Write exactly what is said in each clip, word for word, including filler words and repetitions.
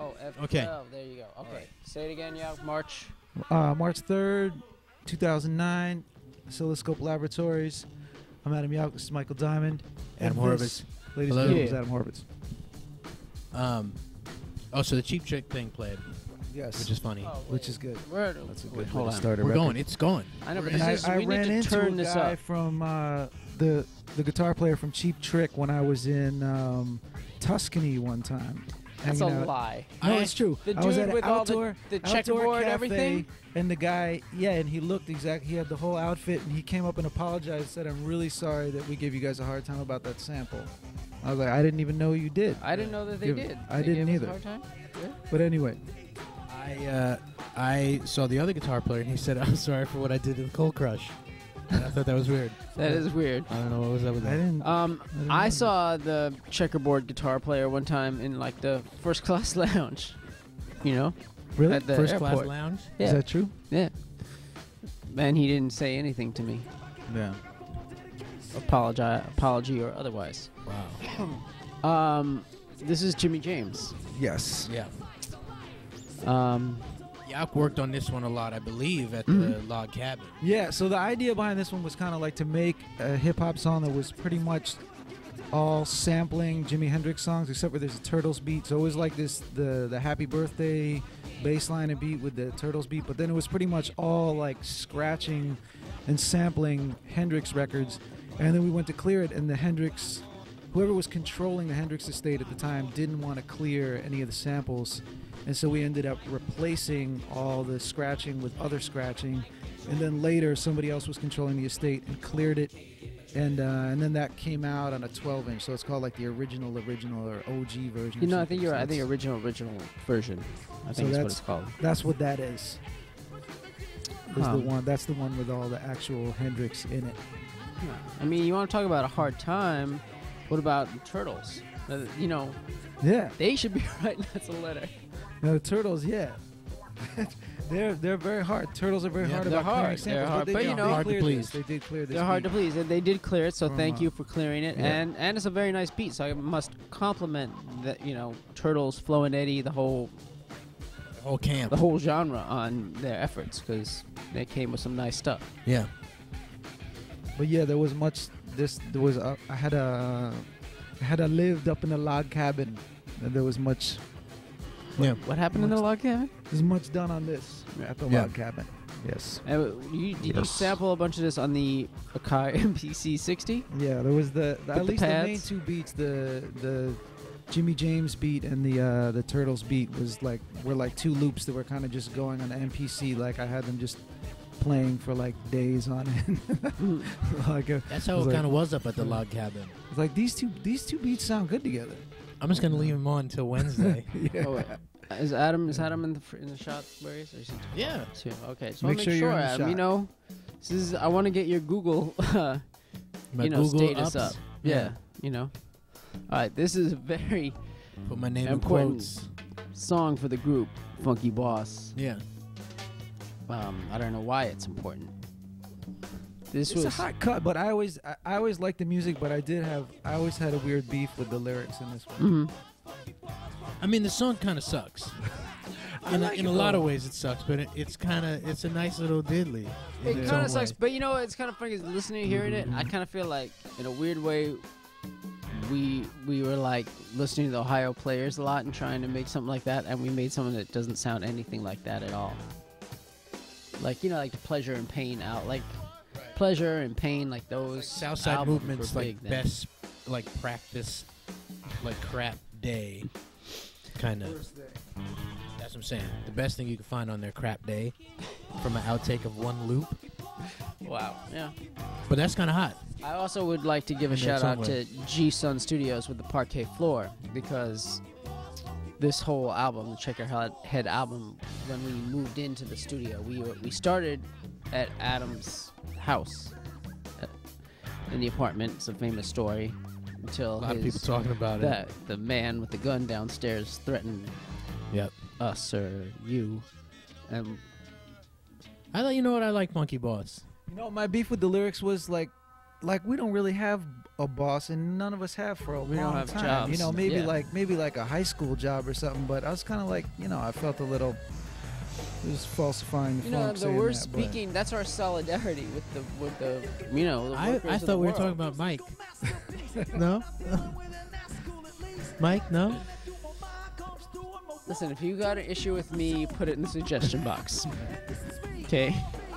Oh, F twelve. Okay. There you go. Okay. Right. Say it again, yeah. March. Uh, March third, two thousand nine, Oscilloscope Laboratories. I'm Adam Yauch. This is Michael Diamond. Adam and Horvitz. This, ladies Hello. and gentlemen, Yeah. Adam Horvitz. Um, oh, so the Cheap Trick thing played, Yes. which is funny. Oh, Which wait. is good. We're, That's a wait, good way hold to on. start a We're record. going. It's going. I know, but And this is, I, I we ran need to into turn a this guy up. from uh, the the guitar player from Cheap Trick when I was in um, Tuscany one time. That's a hanging out. lie. No, I- it's true. The I was dude at an with all the- outdoor, the outdoor checkerboard and cafe, everything? and the guy, yeah, and he looked exactly. He had the whole outfit, and he came up and apologized. Said, "I'm really sorry that we gave you guys a hard time about that sample." I was like, "I didn't even know you did." I didn't know that they Give- did. I They didn't gave us a either. hard time? Yeah. But anyway, I uh, I saw the other guitar player, and he said, "I'm sorry for what I did to the Cold Crush." And I thought that was weird. That is weird. I don't know what was up with I that. didn't. Um, didn't I know saw the checkerboard guitar player one time in like the first class lounge. You know, really? at the First airport. class lounge. Yeah, Is that true? yeah. Man, he didn't say anything to me, Yeah. apology, apology or otherwise. Wow. Um, this is Jimmy James. Yes. Yeah. Um, Yauch worked on this one a lot, I believe, at Mhm. the Log Cabin. Yeah. So the idea behind this one was kind of like to make a hip hop song that was pretty much all sampling Jimi Hendrix songs, except for there's a Turtles beat. So it was like this the the Happy Birthday bass line and beat with the Turtles beat, but then it was pretty much all like scratching and sampling Hendrix records. And then we went to clear it, and the Hendrix, whoever was controlling the Hendrix estate at the time, didn't want to clear any of the samples. And so we ended up replacing all the scratching with other scratching. And then later, somebody else was controlling the estate and cleared it. And uh, and then that came out on a twelve inch. So it's called like the original, original, or O G version. you or know, I something. think you're So right. I think that's- original, original version. I So think that's what that's- it's called. That's what that is. Is the Um, one. That's the one with all the actual Hendrix in it. I mean, you want to talk about a hard time? What about Turtles? Uh, you know, Yeah. they should be writing us a letter. Now the Turtles, yeah. they're they're very hard. Turtles are very Yeah, hard they're about hard. clearing samples. They're hard, they but did- you they know- Hard to cleared please. this. They did clear this. They're hard to beat please, and they did clear it. So From, thank uh, you for clearing it. yeah. And and it's a very nice beat. So I must compliment that. You know, Turtles, Flo and Eddie, the whole The whole camp. the whole genre on their efforts, because they came with some nice stuff. Yeah. But yeah, there was much. This there was. Uh, I had a. I had a lived up in a log cabin, and there was much. Yeah. What happened in the log cabin? There's much done on this at the Yeah. log cabin. Yes. Uh, you, did you Yes. sample a bunch of this on the Akai M P C sixty? Yeah, there was the, the at the least the main pads? two beats, the the Jimmy James beat and the uh, the Turtles beat was like were like two loops that were kind of just going on the M P C. Like I had them just playing for like days on end. like uh, That's how was it like- kind of was up at the Log Cabin. it's like these two these two beats sound good together. I'm just gonna leave him on until Wednesday. yeah. Oh, wait. Is Adam is Adam in the fr- in the shot where he is? Or is he Yeah. too? Okay, just Make want to sure make you're sure, in the Adam. You shot. know, this is I want to get your Google, uh, My you know, Google status ups. up. Yeah, you know. All right, this is a very Put my name in Important. quotes. song for the group, Funky Boss. Yeah. Um, I don't know why it's important. This It's was a hot cut, but I always I, I always liked the music, but I did have I always had a weird beef with the lyrics in this one. Mhm. I mean, the song kind of sucks. I in a, like in it, a lot though. of ways, it sucks, but it, it's kind of it's a nice little diddly. in It its kind own of sucks, way. but you know, it's kind of funny. Is listening, hearing it, I kind of feel like, in a weird way, we we were like listening to the Ohio Players a lot and trying to make something like that, and we made something that doesn't sound anything like that at all. Like you know, like the Pleasure and Pain out, like Pleasure and Pain, like those Southside albums Movement's were like big then. best like practice, like crap day, kind of. That's what I'm saying. The best thing you can find on their crap day, from an outtake of one loop. Wow, yeah. But that's kind of hot. I also would like to give a In shout its own out to G Sun Studios with the Parquet Floor, because this whole album, the Check Your Head, Head album, when we moved into the studio, we were, we started at Adam's house uh, in the apartment. It's a famous story. Until A lot of his- people talking about the, it. the man with the gun downstairs threatened Yep. us or you, and I thought you know what I like, Monkey Boss. You know, my beef with the lyrics was like like we don't really have a boss, and none of us have for a We don't long have time. jobs. You know, maybe Yeah. like maybe like a high school job or something. But I was kind of like, you know, I felt a little. It was falsifying the You know, funk the saying we're that, but- speaking. That's our solidarity with the with the you know. The I, workers I of the thought we were world. talking about Mike. No? Mike, no? Listen, if you got an issue with me, put it in the suggestion box. Okay.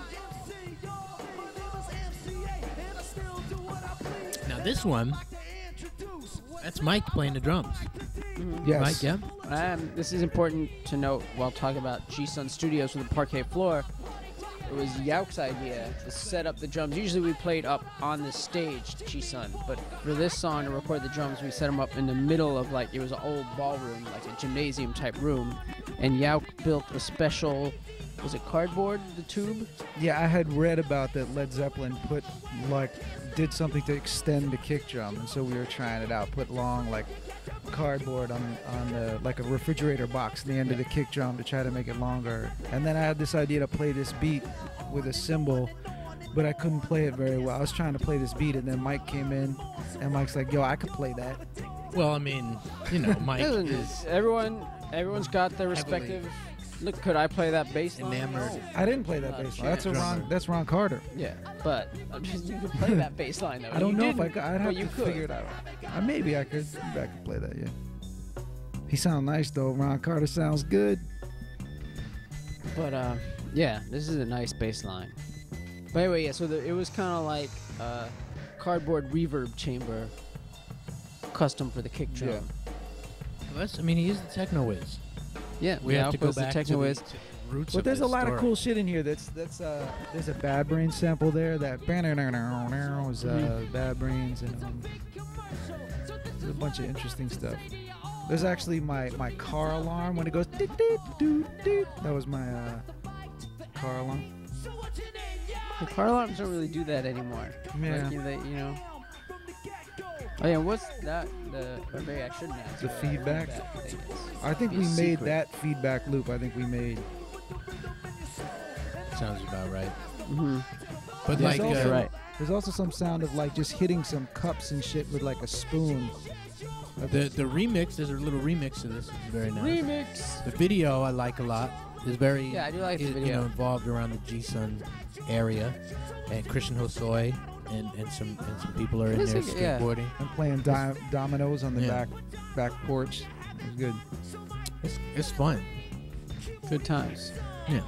Now this one, that's Mike playing the drums. Yes. Mike, yeah? Um, this is important to note while talking about G-Sun Studios with the parquet floor. It was Yauk's idea to set up the drums. Usually we played up on the stage, G-Sun, but for this song to record the drums, we set them up in the middle of like, it was an old ballroom, like a gymnasium type room. And Yauk built a special, was it cardboard, the tube? Yeah, I had read about that Led Zeppelin put like did something to extend the kick drum, and so we were trying it out. Put long like cardboard on on the like a refrigerator box at the end of the kick drum to try to make it longer. And then I had this idea to play this beat with a cymbal, but I couldn't play it very well. I was trying to play this beat, and then Mike came in, and Mike's like, "Yo, I could play that." Well, I mean, you know, Mike Listen, is everyone, everyone's got their Heavily respective. Look, could I play that bass line? enamored. No. I didn't play that Not a bass line. That's a chance. Ron. That's Ron Carter. Yeah, but I'm just, you could play that bass line though. I don't You know if I didn't, could. I'd but have you to could. figure it out. Uh, maybe I could. Maybe I could play that. Yeah. He sounds nice though. Ron Carter sounds good. But uh, yeah, this is a nice bass line. But anyway, yeah. So the, it was kind of like uh, cardboard reverb chamber, custom for the kick drum. Yeah. Well, that's, I mean, he is the techno whiz. Yeah, We have to go outputs the back techno to the, whiz. to the roots But of there's a this lot story. of cool shit in here. That's that's uh there's a Bad Brains sample there. That was uh, Mhm. Bad Brains, and um, there's a bunch of interesting stuff. There's actually my my car alarm when it goes doot, doot, doot, doot. That was my uh, car alarm. The car alarms don't really do that anymore. Yeah. Like, you, they, you know. Oh yeah, what's that? The or maybe I shouldn't ask. The what feedback? thing is. I think Be we a made secret. that feedback loop. I think we made. Sounds about right. Mhm. But There's like, also- uh, right. There's also some sound of like just hitting some cups and shit with like a spoon. the the remix, there's a little remix of this. It's very nice. Remix. The video I like a lot. It's very Yeah, I do like the you video. know, involved around the G-Sun area, and Christian Hosoi and, and some and some people are in This there is- yeah. skateboarding. I'm playing di- dominoes on the Yeah. back back porch. It was good. It's it's fun. Good times. Yeah.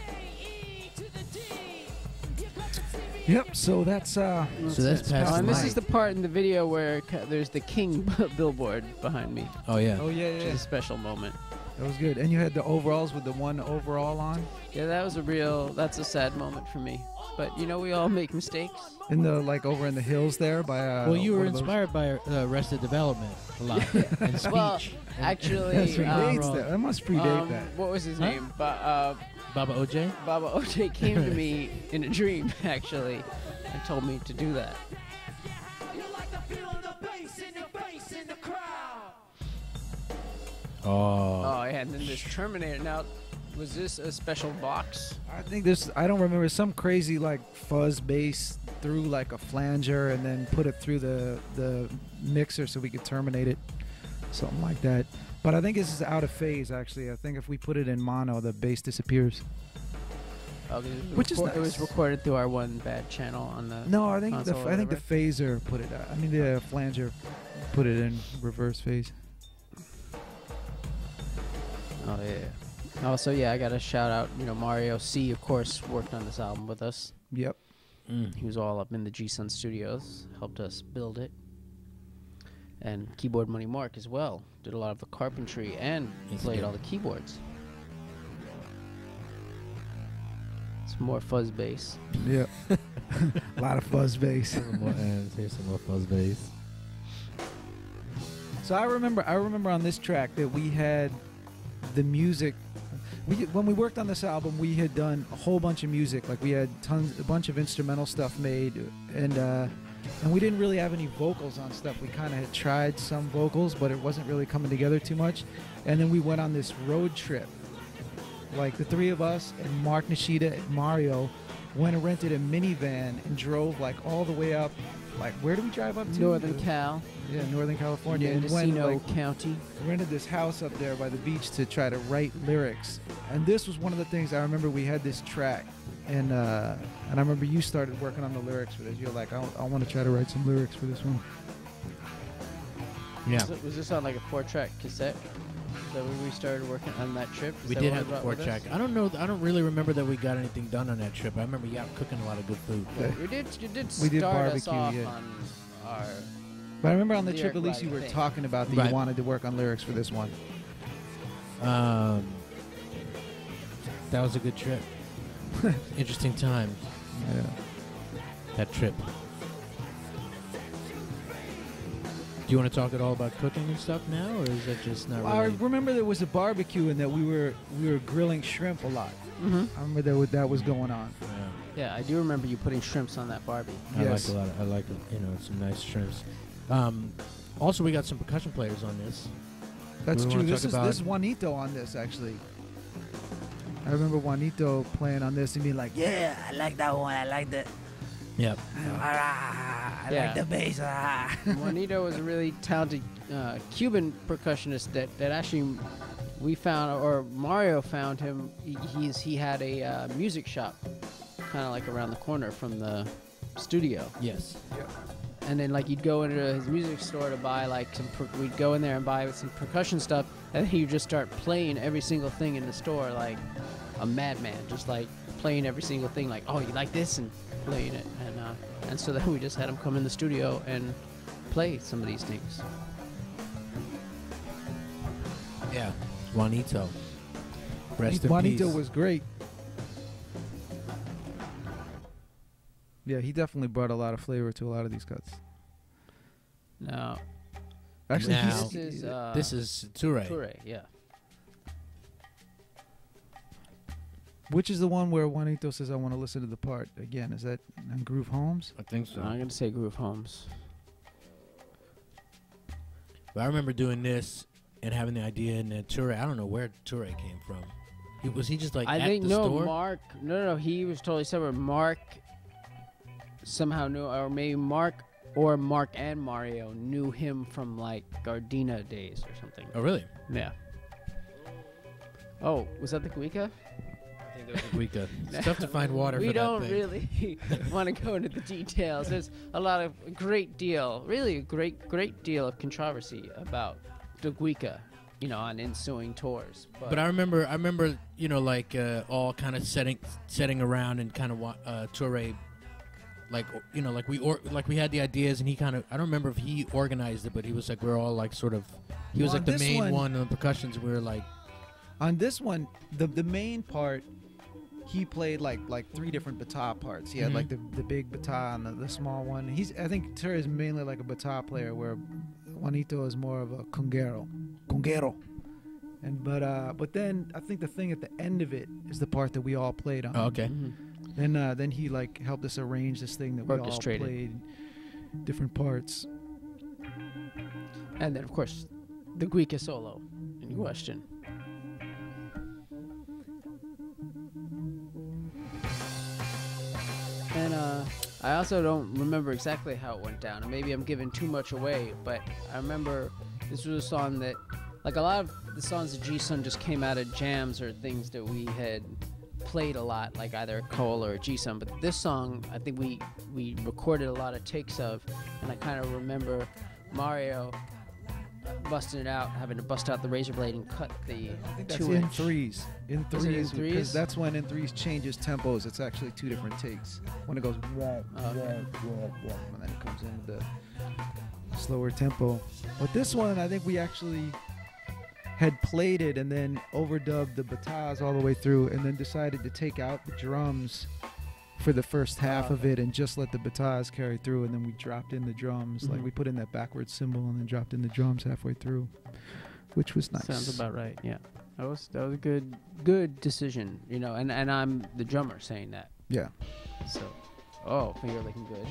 Yep. So that's uh. So that's Oh, past and this Mike. is the part in the video where ca- there's the King billboard behind me, Oh yeah. Oh yeah, which yeah. is a special moment. That was good. And you had the overalls with the one overall on Yeah, that was a real. That's a sad moment for me. But you know, we all make mistakes. in the like over in the hills there by. Uh, well, you were one of those- inspired by uh, Arrested Development a lot and speech. Well, and- actually, That predates um, that. That must predate um, that. what was his Huh? name? But uh, Baba O J. Baba O J came to me in a dream, actually, and told me to do that. Oh. Oh, yeah, and then this Terminator. Now, was this a special box? I think this. I don't remember some crazy like fuzz bass through like a flanger and then put it through the the mixer so we could terminate it, something like that. But I think this is out of phase. Actually, I think if we put it in mono, the bass disappears. Oh, 'cause it was Which is recor- It was nice. recorded through our one bad channel on the. No, I think the console or I think the whatever. phaser put it. I mean the flanger put it in reverse phase. Oh yeah. Also, yeah, I got to shout out. You know, Mario C, of course, worked on this album with us. Yep. Mm. He was all up in the G-Sun Studios, helped us build it. And Keyboard Money Mark as well. Did a lot of the carpentry and Yes, he played did. all the keyboards. Some more fuzz bass. Yep. A lot of fuzz bass. more, uh, here's some more fuzz bass. So I remember, I remember on this track that we had the music. We when we worked on this album, we had done a whole bunch of music. Like we had tons, a bunch of instrumental stuff made, and uh, and we didn't really have any vocals on stuff. We kind of had tried some vocals, but it wasn't really coming together too much. And then we went on this road trip, like the three of us and Mark Nishida and Mario went and rented a minivan and drove like all the way up. Like, where do we drive up to? Northern Cal, Yeah, Northern California. And went, Mendocino like, County. rented this house up there by the beach to try to write lyrics. And this was one of the things I remember. We had this track, and uh, and I remember you started working on the lyrics for this. You're like, I, I want to try to write some lyrics for this one. Yeah. Was, it- was this on like a four-track cassette? Is that when we started working on that trip? Is We that did what have the brought four with us? track. I don't know. I don't really remember that we got anything done on that trip. I remember you out cooking a lot of good food. Yeah. You did. You did We did start us barbecue, off yeah. on our. But I remember on the trip, Lyric at least you writing were thing. talking about that Right. you wanted to work on lyrics for this one. Um, that was a good trip. Interesting times. Yeah. That trip. Do you want to talk at all about cooking and stuff now, or is that just not I really? remember there was a barbecue and that we were we were grilling shrimp a lot. Mm-hmm. I remember that was, that was going on. Yeah. Yeah, I do remember you putting shrimps on that Barbie. I Yes. like a lot. Of, I like you know some nice shrimps. Um, also, we got some percussion players on this. That's we true. wanna This talk is about- this is Juanito on this actually. I remember Juanito playing on this and being like, "Yeah, I like that one. I like that. Yep. I Yeah. like the bass." ah." Juanito was a really talented uh, Cuban percussionist that, that actually we found, or Mario found him. He, he's he had a uh, music shop, kind of like around the corner from the studio. Yes. And then like you'd go into his music store to buy like some. Per- we'd go in there and buy some percussion stuff, and then he'd just start playing every single thing in the store like a madman, just like playing every single thing. Like, oh, you like this, and playing it, and uh, and so then we just had him come in the studio and play some of these things. Yeah. Juanito. Rest in Juanito peace. was great. Yeah, he definitely brought a lot of flavor to a lot of these cuts. Now, Actually, Now- he's, this is uh, This is Toure. Toure, yeah. which is the one where Juanito says, "I want to listen to the part again." Is that on Groove Holmes? I think so. I'm gonna say Groove Holmes. But I remember doing this and having the idea, and then Toure. I don't know where Toure came from. He, was he just like I at think the no, store? Mark. No, no, no, he was totally separate. Mark somehow knew, or maybe Mark or Mark and Mario knew him from like Gardena days or something. Oh, really? Yeah. Oh, was that the Guica? I think that was a Guica. It's tough to find water We for don't that thing. really want to go into the details. There's a lot of a great deal, really a great, great deal of controversy about the Guica, you know, on ensuing tours. But, But I remember, I remember, you know, like uh, all kind of setting, setting around and kind of wa- uh, Toure, like you know, like we or like we had the ideas, and he kind of, I don't remember if he organized it, but he was like we're all like sort of, he was Well, like the this main one- one on the percussions. And we were like, On this one, the the main part, he played like like three different bata parts. He had Mhm. like the, the big bata and the, the small one. He's I think Terry is mainly like a bata player, where Juanito is more of a conguero, conguero. And but uh but then I think the thing at the end of it is the part that we all played on. oh, okay, Mhm. Then uh, then he like helped us arrange this thing that we all Orchestrated. played different parts. And then, of course, the Guica solo in question. And uh, I also don't remember exactly how it went down. And maybe I'm giving too much away, but I remember this was a song that, like a lot of the songs of G-Sun just came out of jams or things that we had played a lot, like either Cole or G-Sun. But this song, I think we, we recorded a lot of takes of, and I kind of remember Mario busting it out, having to bust out the razor blade and cut the I think that's two in inch. threes. In Is it in threes, threes? because that's when in threes changes tempos. It's actually two different takes. When it goes wah, wah, Okay. wah, wah, and then it comes in with the slower tempo. But this one, I think we actually had played it and then overdubbed the batas all the way through, and then decided to take out the drums for the first half Oh, of it and just let the batas carry through, and then we dropped in the drums. Like Mhm. we put in that backwards cymbal and then dropped in the drums halfway through, which was nice. Sounds about right. Yeah, that was that was a good good decision. You know, and and I'm the drummer saying that. Yeah. So, oh, finger licking good.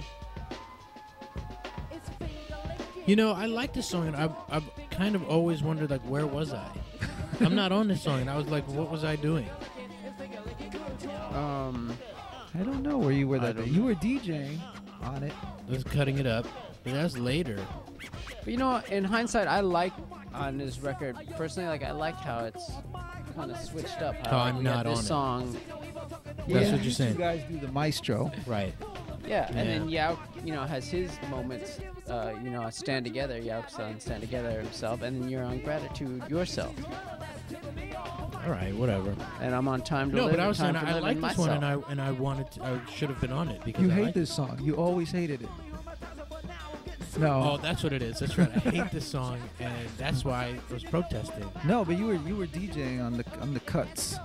you know, I like this song, and I've I've kind of always wondered like where was I? I'm not on this song, and I was like, what was I doing? Um, I don't know where you were I that day. don't You know. were DJing on it. I was cutting it up. But that's later. But you know, in hindsight, I like on this record personally. Like I like how it's kind of switched up. How like, I'm we got not this on it. song. That's yeah, what you're saying. You guys do the maestro. Right. yeah, and Yeah. then Yauk, you know, has his moments. Uh, you know, Stand Together. Yauk's on Stand Together himself, and then you're on Gratitude yourself, All right. Whatever. and I'm on Time to No, Live. but I and was Time saying to I Live like and this one, and myself. I and I wanted to, I should have been on it because You I hate like this song. You always hated it. No. Oh, that's what it is. That's right. I hate this song, and that's why I was protesting. No, but you were you were DJing on the on the cuts.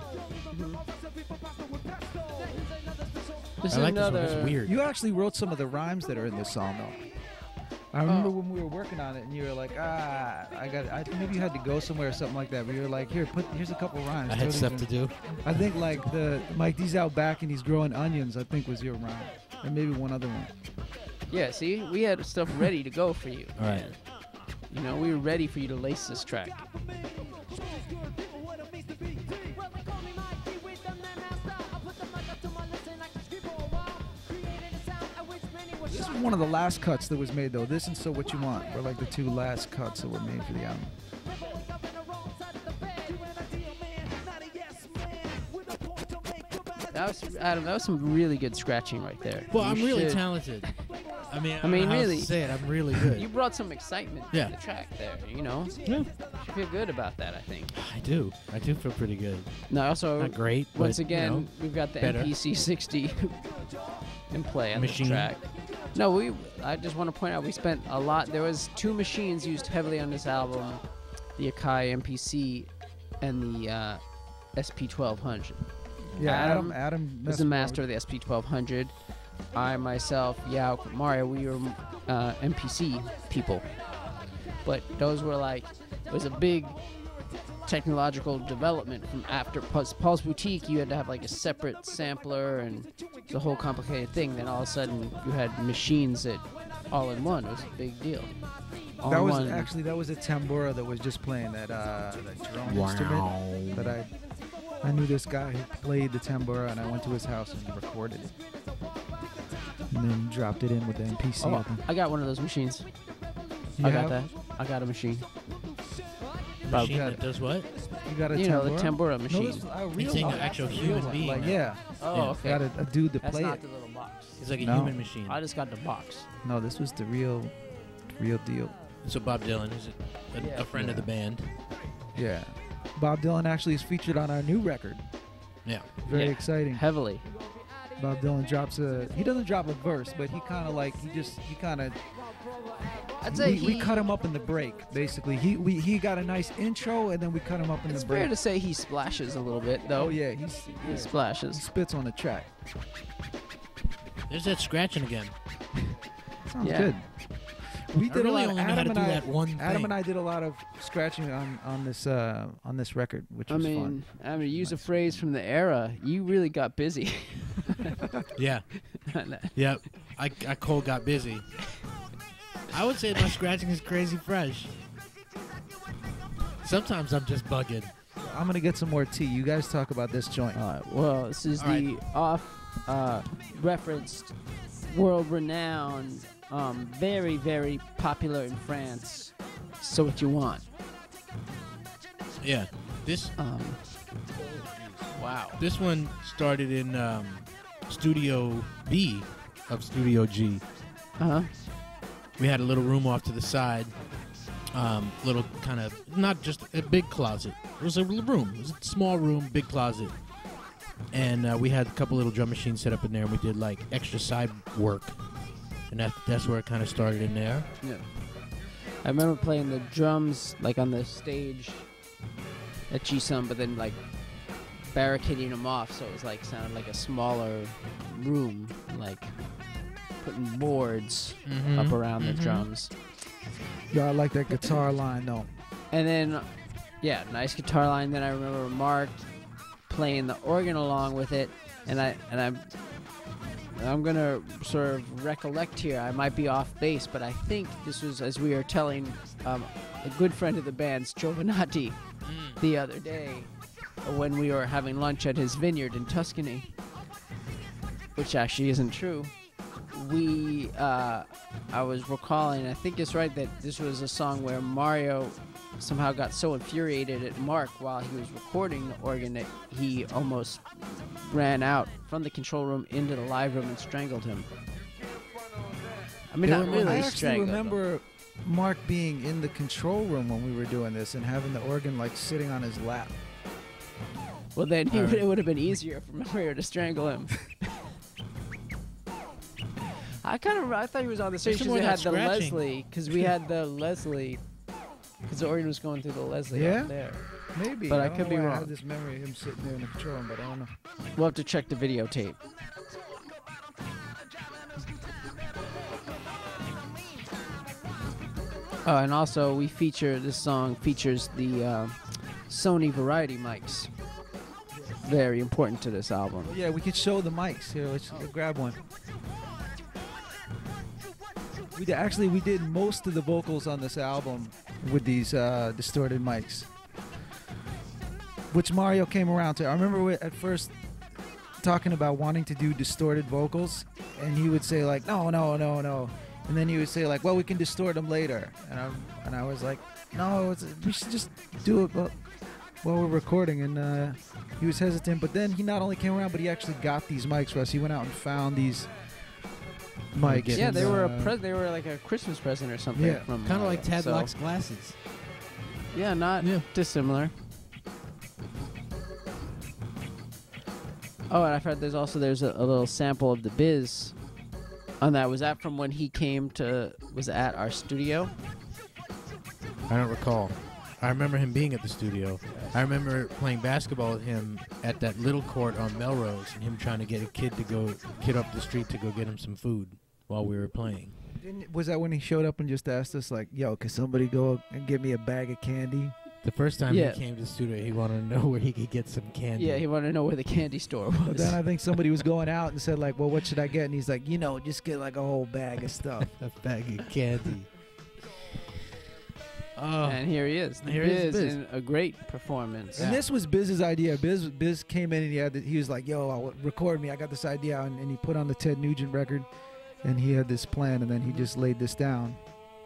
This I is like this one. another. It's weird. You actually wrote some of the rhymes that are in this song, though. I remember when we were working on it, and you were like, "Ah, I got." I think maybe you had to go somewhere or something like that. But you were like, "Here, put here's a couple rhymes." I had Throw stuff these to in." do. I think like the Mike D's out back and he's growing onions. I think was your rhyme, and maybe one other one. Yeah, see, we had stuff ready to go for you. All right. You know, we were ready for you to lace this track. This is one of the last cuts that was made, though. This and So What You Want were like the two last cuts that were made for the album. That was Adam. That was some really good scratching right there. Well, You I'm really should- talented. I mean, I, I don't mean, know how else really. to say it. I'm really good. You brought some excitement Yeah. to the track there. You know, Yeah. you should feel good about that. I think. I do. I do feel pretty good. No, also Not great, but, once again, you know, we've got the better. M P C sixty in play on Machine. the track. No, we. I just want to point out we spent a lot. There was two machines used heavily on this album: the Akai M P C and the uh, S P twelve hundred. Yeah, Adam Adam. Adam was the master of the S P twelve hundred. I myself, Yauk, Mario, we were uh, M P C people. But those were like, it was a big technological development from after Pulse, Pulse Boutique. You had to have like a separate sampler and it's a whole complicated thing. Then all of a sudden you had machines that all in one. It was a big deal. All That in was one. actually that was a tambura that was just playing that uh, that drone instrument that I I knew this guy who played the tambura and I went to his house and recorded it and then dropped it in with the M P C. Oh, open. I got one of those machines. You I have- got that. I got a machine. Machine got that it. does what? You got a You know, the tambura? tambura No, machine. this, uh, He's real, saying oh, an actual that's a human real one. being. Like, yeah, Oh, Yeah. okay. got a, a dude to That's play not it. the little box. It's like a No. human machine. I just got the box. No, this was the real, real deal. So Bob Dylan is a, a, Yeah. a friend of the band. Yeah. Bob Dylan actually is featured on our new record. Yeah. Very Yeah. exciting. Heavily. Bob Dylan drops a. He doesn't drop a verse, but he kind of like he just he kind of. I'd say We, he, we cut him up in the break. Basically, he we he got a nice intro, and then we cut him up in It's the fair break. to say he splashes a little bit, though. Oh yeah, he's He yeah. splashes. he spits on the track. There's that scratching again. Sounds Yeah. good. We I did really a lot. only know Adam how to and do I, that one thing. Adam and I did a lot of scratching on on this uh on this record, which I was mean, fun. I mean, use a Nice. phrase from the era. You really got busy. Yeah. Yep. I, I cold got busy. I would say my scratching is crazy fresh. Sometimes I'm just bugging. I'm gonna get some more tea. You guys talk about this joint. All right. Well, this is All the off uh, referenced, world-renowned, um, very, very popular in France. So what you want? Yeah. This Um, wow. this one started in um, Studio B of Studio G. Uh huh. We had a little room off to the side. Um, little kind of, not just a big closet. It was a l- room. It was a small room, big closet. And uh, we had a couple little drum machines set up in there, and we did like extra side work. And that, that's where it kind of started in there. Yeah. I remember playing the drums like on the stage at G S U M, but then like barricading them off, so it was like sounded like a smaller room, like putting boards Mm-hmm. up around the drums. Yeah, I like that guitar line though. And then, yeah, nice guitar line. Then I remember Mark playing the organ along with it, and I and I'm I'm gonna sort of recollect here. I might be off base, but I think this was as we were telling um, a good friend of the band's Giovanatti the other day when we were having lunch at his vineyard in Tuscany. which actually isn't true. We, uh, I was recalling, I think it's right that this was a song where Mario somehow got so infuriated at Mark while he was recording the organ that he almost ran out from the control room into the live room and strangled him. I mean, They not were- really I actually strangled him. remember Mark being in the control room when we were doing this and having the organ like sitting on his lap. Well, then he All would, right. it would have been easier for Mario to strangle him. I kind of I thought he was on the stage Listen because to it had that the scratching. Leslie, because we had the Leslie, because the organ was going through the Leslie Yeah? up there. Maybe. But I don't could know be why I wrong. have this memory of him sitting there in the control room, but I don't know. We'll have to check the videotape. Oh, and also we feature this song features the uh, Sony Variety mics. Very important to this album. Yeah, we could show the mics. Here, let's let's grab one. We did, actually we did most of the vocals on this album with these uh, distorted mics, which Mario came around to. I remember we- at first talking about wanting to do distorted vocals, and he would say like, no, no, no, no, and then he would say like, well, we can distort them later, and I and I was like, no, it's, we should just do it while, while we're recording, and uh, he was hesitant, but then he not only came around, but he actually got these mics for us. He went out and found these mics. Yeah, and, they were a uh, pre- they were like a Christmas present or something. Yeah. from Kind of Mario, like Tad so- Lock's glasses. Yeah, not Yeah. dissimilar. Oh, and I've heard there's also there's a, a little sample of the Biz on that. Was that from when he came to was at our studio? I don't recall. I remember him being at the studio. I remember playing basketball with him at that little court on Melrose, and him trying to get a kid to go kid up the street to go get him some food while we were playing. Didn't- Was that when he showed up and just asked us like, "Yo, can somebody go and get me a bag of candy?" The first time Yeah. he came to the studio, he wanted to know where he could get some candy. Yeah, he wanted to know where the candy store was. But then I think somebody was going out and said like, "Well, what should I get?" And he's like, "You know, just get like a whole bag of stuff." a bag of candy. Oh, And here he is. Here is Biz Biz. in a great performance. And this was Biz's idea. Biz Biz came in and he had the, he was like, "Yo, I'll record me. I got this idea," and, and he put on the Ted Nugent record, and he had this plan, and then he just laid this down.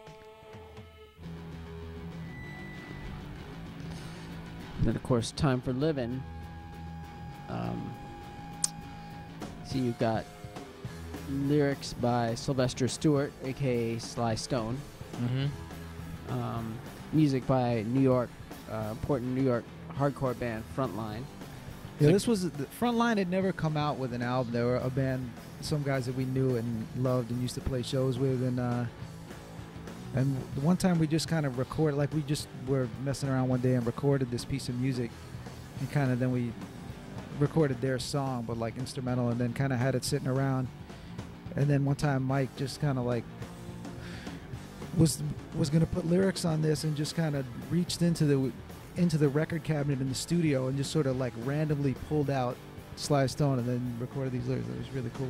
Then of course, Time for Living. Um, so you've got lyrics by Sylvester Stewart, aka Sly Stone. mm-hmm. Um, music by New York, uh, important New York hardcore band Frontline. Yeah, Like- this was the Frontline had never come out with an album. They were a band, some guys that we knew and loved and used to play shows with, and uh, and the one time we just kind of recorded, like we just were messing around one day and recorded this piece of music, and kind of then we recorded their song, but like instrumental, and then kind of had it sitting around, and then one time Mike just kind of like was was gonna put lyrics on this and just kind of reached into the into the record cabinet in the studio and just sort of like randomly pulled out Sly Stone and then recorded these lyrics. It was really cool.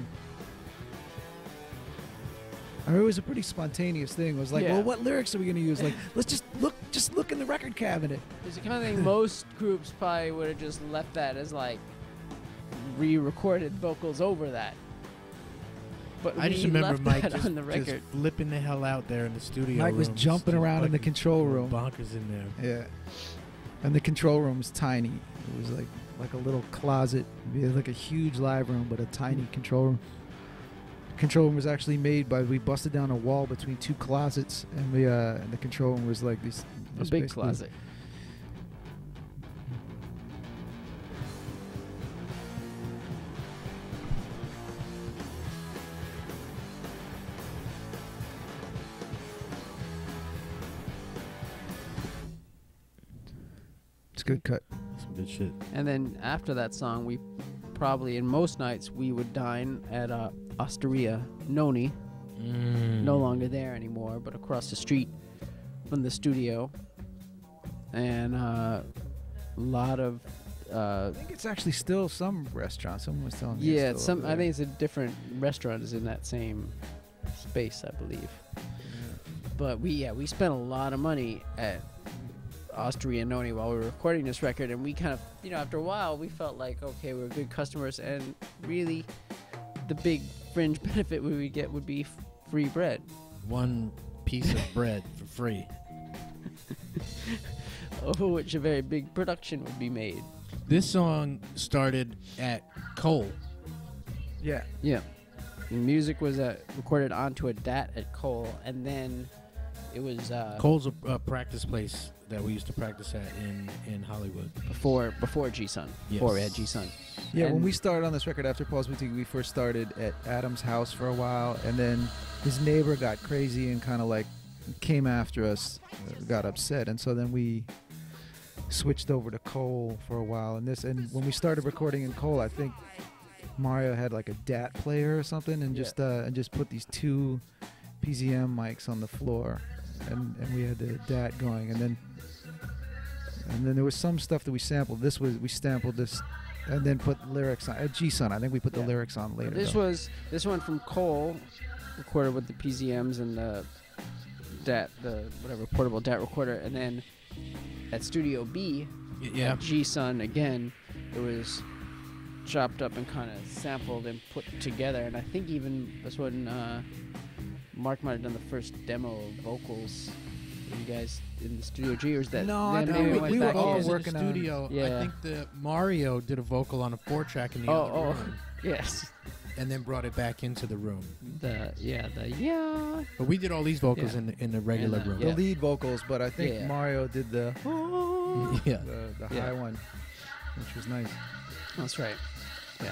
I mean, it was a pretty spontaneous thing. It was like, Yeah. well, what lyrics are we gonna use? Like, let's just look, just look in the record cabinet. It's the kind of thing most groups probably would have just left that as like re-recorded vocals over that. But I just we remember left Mike that just, on the just record. flipping the hell out there in the studio. Mike was room, jumping just around in the fucking control room. bonkers in there. Yeah, and the control room was tiny. It was like like a little closet. It was like a huge live room, but a tiny control room. Control room was actually made by we busted down a wall between two closets, and we uh, and the control room was like this A was big basically- closet. It's a good cut. Some good shit. And then after that song, we probably, in most nights, we would dine at uh, Osteria Noni. Mm. No longer there anymore, but across the street from the studio. And uh, a lot of, uh, I think it's actually still some restaurant. Someone was telling me. yeah, it's it's still some. over I there. think it's a different restaurant is in that same space, I believe. But we, yeah, we spent a lot of money at Osteria Noni while we were recording this record, and we kind of, you know, after a while, we felt like, okay, we we're good customers, and really, the big fringe benefit we would get would be f- free bread. One piece of bread for free. Over which a very big production would be made. This song started at Cole. Yeah. Yeah. The music was uh, recorded onto a D A T at Cole, and then it was uh, Cole's a, a practice place that we used to practice at in, in Hollywood. before before G Sun. Yes. Before we had G Sun. Yeah, when And- we started on this record after Paul's Boutique, we first started at Adam's house for a while, and then his neighbor got crazy and kind of like came after us, uh, got upset, and so then we switched over to Cole for a while. And this, and when we started recording in Cole, I think Mario had like a D A T player or something, and Yeah. just uh, and just put these two P Z M mics on the floor, and, and we had the D A T going, and then and then there was some stuff that we sampled. This was we sampled this, and then put lyrics on. At G Sun, I think we put the Yeah. lyrics on later. This though. was this one from Cole, recorded with the P Z Ms and the D A T, the whatever portable D A T recorder, and then at Studio B, Y- Yeah. at G Sun again, it was chopped up and kind of sampled and put together. And I think even that's when uh, Mark might have done the first demo of vocals. You guys in the Studio G, or is that No, I then think maybe we- it went we were back all in? in the working on- studio. I Yeah. think the Mario did a vocal on a four track in the Oh, other oh. room, Yes, and then brought it back into the room. the yeah the yeah. But we did all these vocals Yeah. in the in the regular And, uh, room. the yeah. lead vocals, but I think Yeah. Mario did the Yeah. the, the Yeah. high one, which was nice. That's right. Yeah.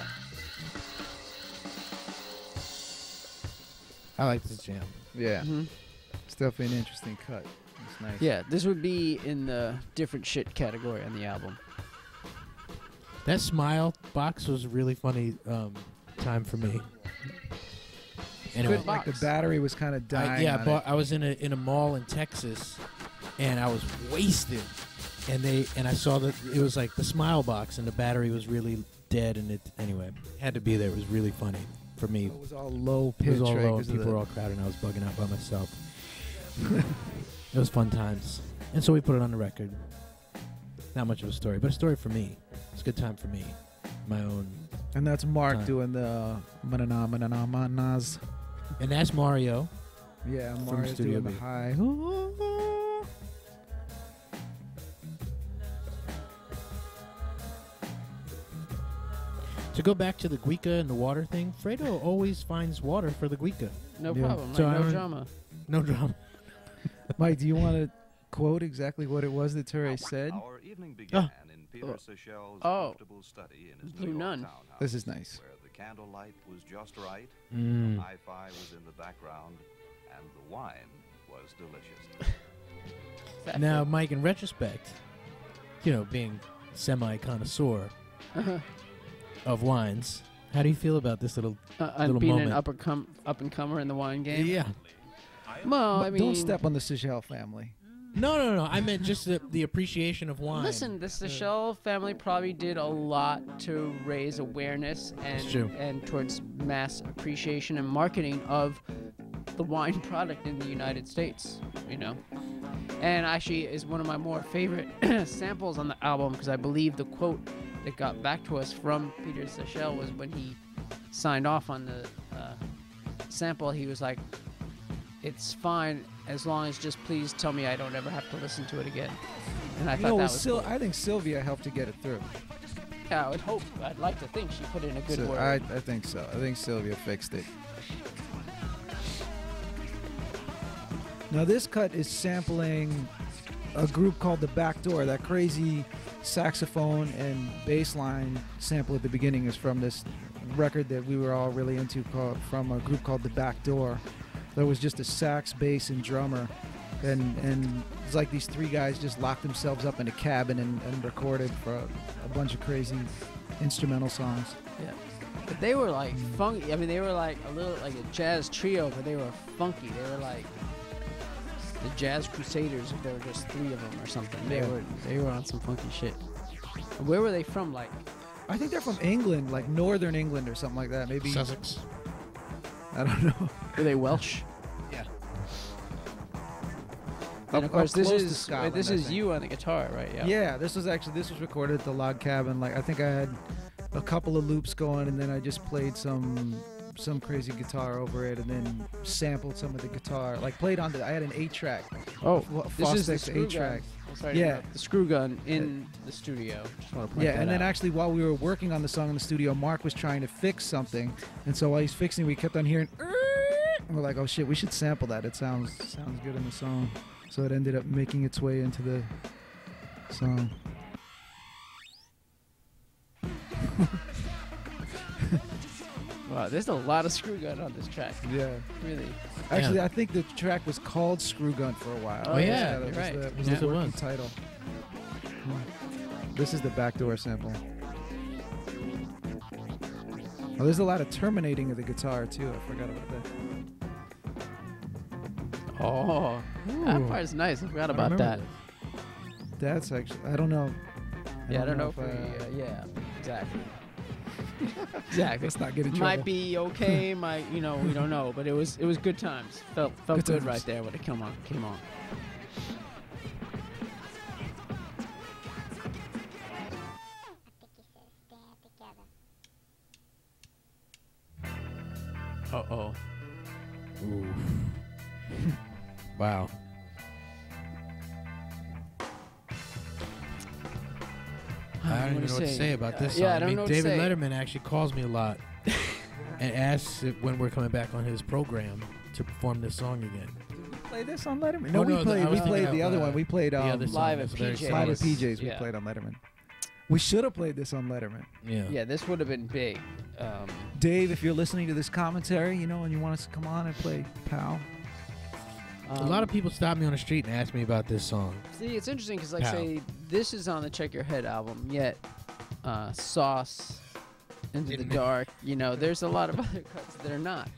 I like this jam. Yeah, hmm it's definitely an interesting cut. It's nice. Yeah, this would be in the different shit category on the album. That smile box was a really funny um, time for me. Anyway, Good Like the box. battery was kind of dying. I, yeah, on but it. I was in a in a mall in Texas, and I was wasted, and they and I saw that it was like the smile box, and the battery was really dead, and it anyway had to be there. It was really funny for me. It was all low It pitch, was all right? low, 'cause of people the- were all crowded, and I was bugging out by myself. It was fun times, and so we put it on the record. Not much of a story, but a story for me. It's a good time for me, my own. and that's Mark Time. doing the manana manana manas. And that's Mario. Yeah, From Mario's Studio doing the B. high. To go back to the Guica and the water thing, Fredo always finds water for the Guica. No Yeah. problem. So like, I no don't- drama. No drama. Mike, do you want to quote exactly what it was that Ture said? Our evening began in Peter Oh. Seychelles' Oh. comfortable study in his Blue New York Nun. townhouse, This is nice. where the candlelight was just right, Mm. hi-fi was in the background, and the wine was delicious. Fat Now, kid. Mike, in retrospect, you know, being semi-connoisseur Uh-huh. of wines, how do you feel about this little... Uh, and Little being moment. an upper com- up and comer in the wine game. Yeah. Well, But I mean, don't step on the Seychelles family. No, no, no. I meant just the, the appreciation of wine. Listen, the Seychelles family probably did a lot to raise awareness It's true. and and towards mass appreciation and marketing of the wine product in the United States. You know, and actually is one of my more favorite samples on the album because I believe the quote that got back to us from Peter Seychelles was when he signed off on the uh, sample. He was like, "It's fine as long as just please tell me I don't ever have to listen to it again." And I You thought know, that with was Sil- cool. I think Sylvia helped to get it through. Yeah, I would hope. I'd like to think she put in a good So word. I, I think so. I think Sylvia fixed it. Now this cut is sampling a group called The Back Door. That crazy saxophone and bass line sample at the beginning is from this record that we were all really into called, from a group called The Back Door. There was just a sax, bass, and drummer. And, and it's like these three guys just locked themselves up in a cabin and, and recorded for a, a bunch of crazy instrumental songs. Yeah. But they were like funky. I mean, they were like a little like a jazz trio, but they were funky. They were like the Jazz Crusaders if there were just three of them or something. They Yeah. were they were on some funky shit. Where were they from? Like, I think they're from England, like Northern England or something like that. Maybe Sussex. I don't know. were they Welsh? Yeah. And Up- of course, up this close to is Scotland, this I is think. you on the guitar, right? Yeah. Yeah, this was actually this was recorded at the log cabin. Like I think I had a couple of loops going, and then I just played some some crazy guitar over it, and then sampled some of the guitar. Like played on the. I had an eight track. Oh, F- this is the Fostex screw eight track. gun. I'm sorry to Yeah. interrupt. The screw gun in the studio. Just want to point Yeah, that and then out. actually while we were working on the song in the studio, Mark was trying to fix something, and so while he's fixing, we kept on hearing. And we're like, oh shit, we should sample that. It sounds sounds good in the song. So it ended up making its way into the song. Wow, there's a lot of screw gun on this track. Yeah. Really. Actually, I think the track was called Screw Gun for a while. Oh, yeah, that you're was right. the, was Yes, the it working was. title. This is the backdoor sample. Oh, there's a lot of terminating of the guitar too. I forgot about that. Oh, that Ooh. part is nice. I forgot I about remember that. That's actually, I don't know. Yeah, I don't know if if, we. uh, Uh, yeah, exactly. exactly. Let's not get in trouble. Might be okay. Might you know we don't know, but it was it was good times. Felt felt Good good, times. right there when it came on came on. Uh oh. Ooh. Wow. I don't even know what to say about this Uh, song. yeah, I I, don't mean, know what to David say. Letterman actually calls me a lot and asks if, when we're coming back on his program to perform this song again. Play this on Letterman. Oh, No, we no, the- I played. was We thinking played of, the other uh, one. We played the um, other song Live that's at very P J's. Live famous. at P J's. We Yeah. played on Letterman. We should have played this on Letterman. Yeah. Yeah, this would have been big. Um, Dave, if you're listening to this commentary, you know, and you want us to come on and play Pal. A lot of people stop me on the street and ask me about this song. See, it's interesting because, like, How? say, this is on the Check Your Head album, yet uh, Sauce, Into the Didn't- Dark, you know, there's a lot of other cuts that are not.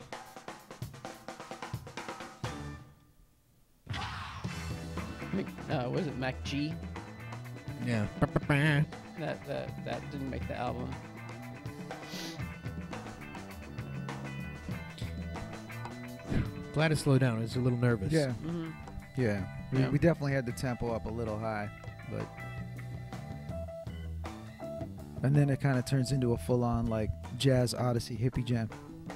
Mc- Uh, was it Mac G? Yeah. That, that, that didn't make the album. Glad to slow down. I was a little nervous. Yeah, Mm-hmm. yeah. We, Yeah. we definitely had the tempo up a little high, but and then it kind of turns into a full-on like jazz odyssey hippie jam.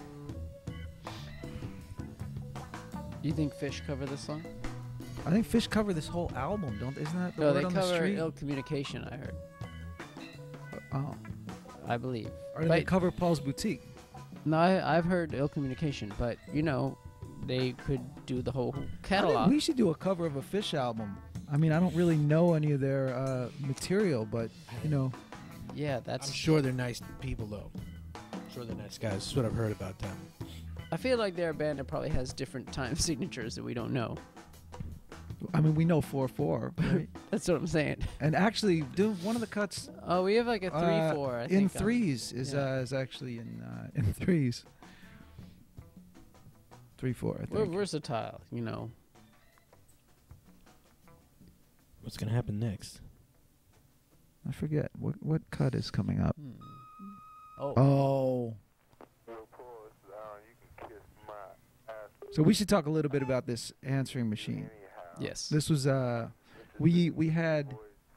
You think Fish covered this song? I think Fish covered this whole album, don't? Isn't that the No, word they on the cover street? Ill Communication, I heard. Oh, I believe. or did they But- cover Paul's Boutique? No, I, I've heard Ill Communication, but, you know, they could do the whole I think catalog. we should do a cover of a Fish album. I mean, I don't really know any of their uh, material, but you know, Yeah, that's. I'm sure they're nice people, though. I'm sure they're nice guys. That's what I've heard about them. I feel like they're a band that probably has different time signatures that we don't know. I mean, we know four four, right? That's what I'm saying. And actually, do one of the cuts Oh, we have like a three uh, four. I in think, on- threes is yeah. uh, is actually in uh, in threes. Three four, I We're think. versatile, you know. What's going to happen next? I forget what what cut is coming up. Hmm. Oh, Oh, so we should talk a little bit about this answering machine. yes. This was uh, we we had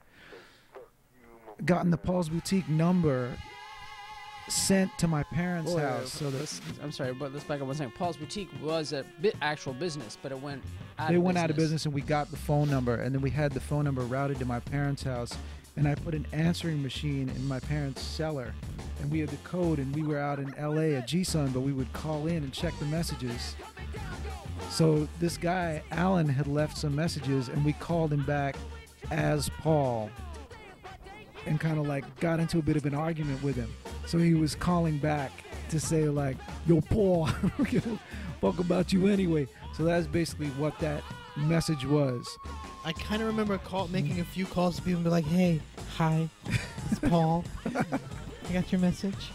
gotten the Paul's Boutique number sent to my parents' Wait, wait, house. wait, So that let's- I'm sorry, but let's back up one second. Paul's Boutique was a bit actual business, but it went out they of went business. out of business, and we got the phone number, and then we had the phone number routed to my parents' house, and I put an answering machine in my parents' cellar, and we had the code, and we were out in L A at G Sun, but we would call in and check the messages. So this guy Alan had left some messages, and we called him back as Paul, and kind of like got into a bit of an argument with him. So he was calling back to say like, "Yo, Paul, I don't give a fuck about you anyway." So that's basically what that message was. I kind of remember call, making a few calls to people and be like, hey, hi, it's Paul. I got your message.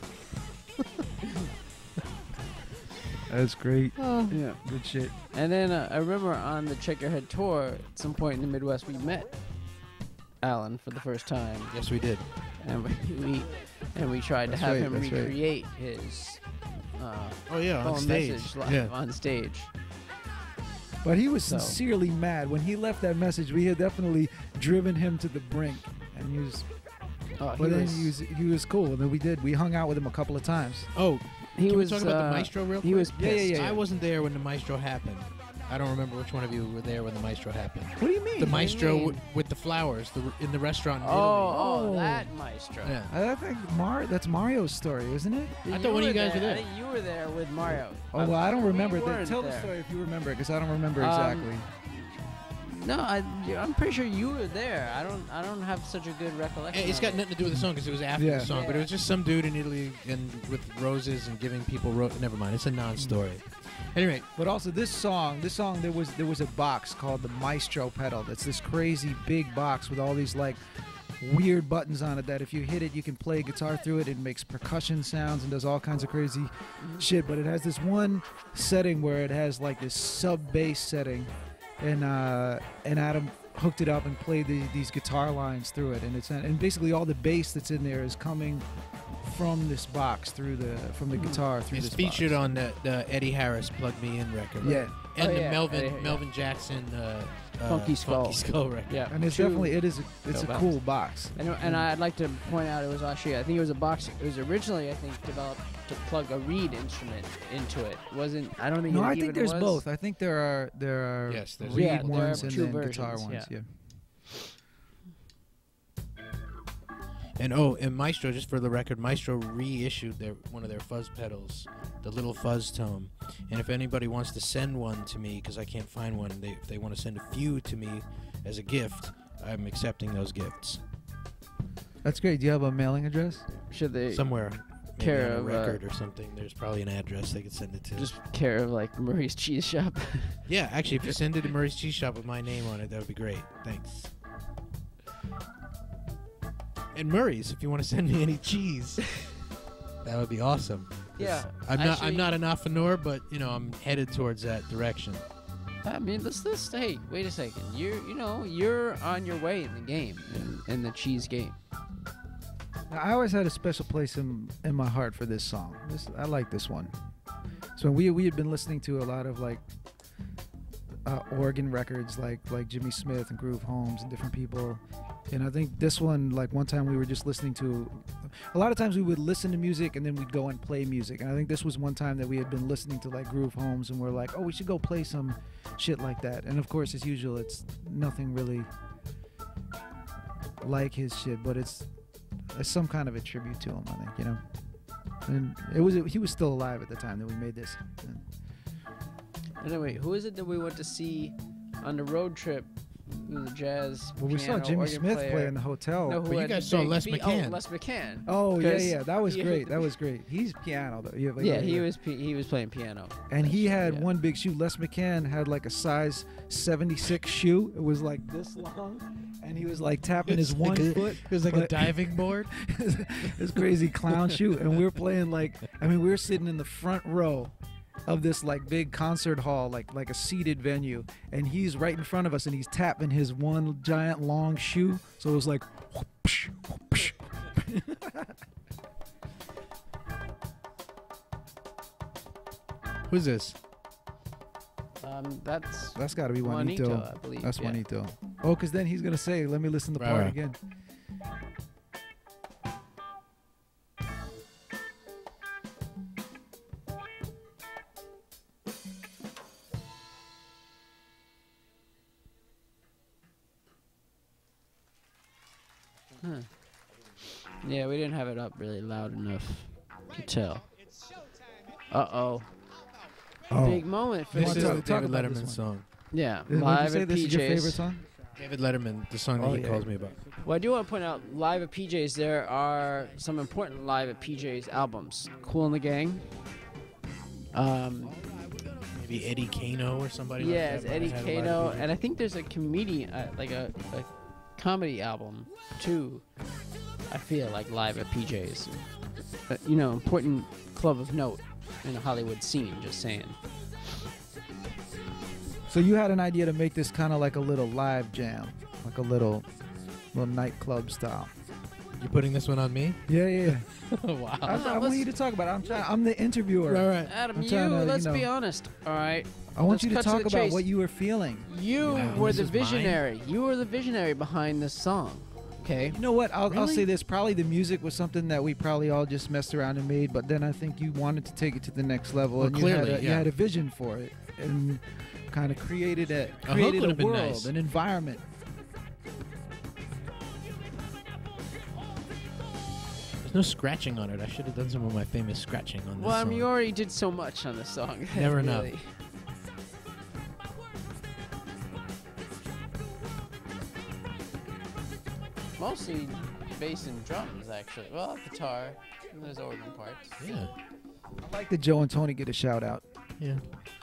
That's great. Yeah. Good shit. And then uh, I remember on the Check Your Head tour, at some point in the Midwest, we met Alan for the first time, Yes, we did. and we, we and we tried That's to have right, him that's right. recreate his uh, Oh, yeah, on phone stage. message live Yeah. on stage. But he was So- sincerely mad when he left that message. We had definitely driven him to the brink, and he was. Oh, he But then was- he was he was cool. And then we did. We hung out with him a couple of times. Oh, He Can was we talk about uh, the Maestro real quick? He was Yeah, yeah, pissed. yeah. I wasn't there when the Maestro happened. I don't remember which one of you were there when the Maestro happened. What do you mean? The Maestro mean? w- with the flowers the, in the restaurant in Oh, Oh. oh, that Maestro. Italy. I think Mar. That's Mario's story, isn't it? I thought one of you guys were I there. think you were there with Mario. Oh well, I don't We remember. The, weren't tell the there. story if you remember, because I don't remember Um, exactly. No, I, I'm pretty sure you were there. I don't. I don't have such a good recollection. Yeah. It's of got it. nothing to do with the song because it was after Yeah. the song, but it Yeah. was just some dude in Italy and with roses and giving people ro- never mind. It's a non-story. Anyway, But also this song, this song there was there was a box called the Maestro pedal. That's this crazy big box with all these like weird buttons on it that if you hit it you can play guitar through it. It makes percussion sounds and does all kinds of crazy shit. But it has this one setting where it has like this sub bass setting, and uh, and Adam hooked it up and played the, these guitar lines through it, and it's and basically all the bass that's in there is coming from this box through the from the guitar through it's this featured box. on the, the Eddie Harris "Plug Me In" record. right? Yeah. And Oh, the yeah. Melvin Eddie- yeah. Melvin Jackson uh, uh, Funky Skull. Funky Skull record. Yeah, And it's two- definitely it is a, it's a dope cool box. And, and I'd like to point out it was actually I think it was a box. It was originally I think developed to plug a reed instrument into it. It wasn't I don't think No, it I even think there's was. both. I think there are there are Yes, there's- reed Yeah, there are ones and two then guitar versions, ones. yeah. Yeah. And oh, and Maestro, just for the record, Maestro reissued their one of their fuzz pedals, the little fuzz tone. And if anybody wants to send one to me, because I can't find one, they, if they want to send a few to me as a gift, I'm accepting those gifts That's great. Do you have a mailing address? Should they somewhere. Maybe care on a of, uh, record or something. There's probably an address they could send it to. just care of like Murray's Cheese Shop? yeah, actually, if you send it to Murray's Cheese Shop with my name on it, that would be great. Thanks. And Murray's, if you want to send me any cheese, that would be awesome. 'Cause Yeah, I'm not. actually- I'm not an entrepreneur, but you know, I'm headed towards that direction. I mean, let's let's hey, wait a second. You're you know you're on your way in the game in, in the cheese game. Now, I always had a special place in in my heart for this song. This I like this one. So we we had been listening to a lot of like uh, organ records, like like Jimmy Smith and Groove Holmes and different people. And I think this one, like one time we were just listening to, a lot of times we would listen to music and then we'd go and play music. And I think this was one time that we had been listening to like Groove Holmes and we're like, oh, we should go play some shit like that. And of course, as usual, it's nothing really like his shit, but it's, it's some kind of a tribute to him, I think, you know. And it was he was still alive at the time that we made this. And Anyway, who is it that we went to see on the road trip? Who was a jazz. well, we saw piano Jimmy organ Smith player. play in the hotel. No, who But you had guys the saw big Les B- McCann. Oh, Les McCann. Oh yeah, 'Cause yeah, that was he- great. That was great. He's piano though. Yeah, but Yeah, he was p- he was playing piano. And he had Yeah. one big shoe. Les McCann had like a size seventy-six shoe. It was like this long, and he was like tapping his It's one like a- foot. It was like a but- diving board. This crazy clown shoe, and we were playing like I mean we were sitting in the front row of this like big concert hall, like like a seated venue, and he's right in front of us, and he's tapping his one giant long shoe. So it was like. Whoopsh, whoopsh. Who's this? Um, that's That's got to be Juanito, Juanito. I believe. That's yeah. Juanito. Oh, because then he's gonna say, "Let me listen to the Right, part right. again." Huh. Yeah, we didn't have it up really loud enough to tell. Uh oh. Oh, Big moment for This Let's is talk- the talk David about this Letterman one. song. Yeah, What did you live say? at This P is your J's. favorite song? David Letterman, the song that Oh, he yeah. calls me about. Well, I do want to point out, live at P J's, there are some important live at P J's albums. Cool and the Gang. Um, Maybe Eddie Kano or somebody yeah, like that. it's might Eddie have had a live Kano, video. and I think there's a comedian, uh, like a, a comedy album too. I feel like live at P J's. Uh, you know, important club of note in the Hollywood scene. Just saying. So you had an idea to make this kind of like a little live jam, like a little, little nightclub style. You putting this one on me? Yeah, yeah. yeah. wow. I, I want let's- you to talk about it. I'm trying. I'm the interviewer. All right. Adam, I'm you. trying to, you let's know- be honest. All right. I want Let's you to cut to talk the about chase. what you were feeling. You Wow, were this the is mine? visionary. You were the visionary behind this song. Okay. You know what? I'll, I'll Really? say this. Probably the music was something that we probably all just messed around and made, but then I think you wanted to take it to the next level, Well, and you, clearly, had a, you yeah. had a vision for it, and kind of created a hook created a would've been world, nice. an environment. There's no scratching on it. I should have done some of my famous scratching on this Well, I song. mean, you already did so much on this song. Never enough. Really. Mostly bass and drums, actually. Well, guitar, and there's organ parts. Yeah, I like that Joe and Tony get a shout out. yeah.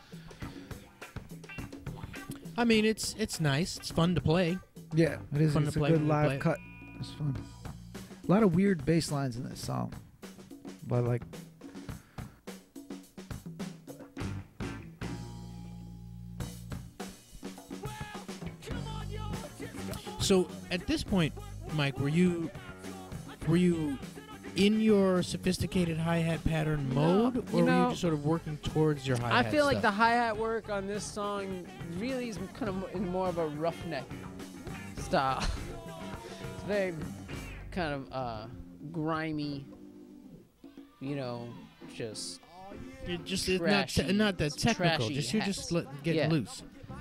I mean, it's it's nice. It's fun to play. Yeah, it is. Fun to It's a play good when you play live it. cut. It's fun. A lot of weird bass lines in this song, but like So at this point, Mike, were you were you in your sophisticated hi-hat pattern mode, you or were know, you just sort of working towards your I hi-hat feel like the stuff? hi-hat work on this song really is kind of in more of a roughneck style. It's very kind of uh, grimy, you know, just You're just it's not trashy- te- not that it's technical. trashy Just you hats. just let, get Yeah. loose.